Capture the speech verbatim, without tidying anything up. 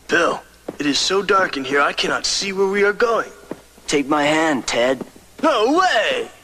Bill, it is so dark in here I cannot see where we are going. Take my hand, Ted. No way!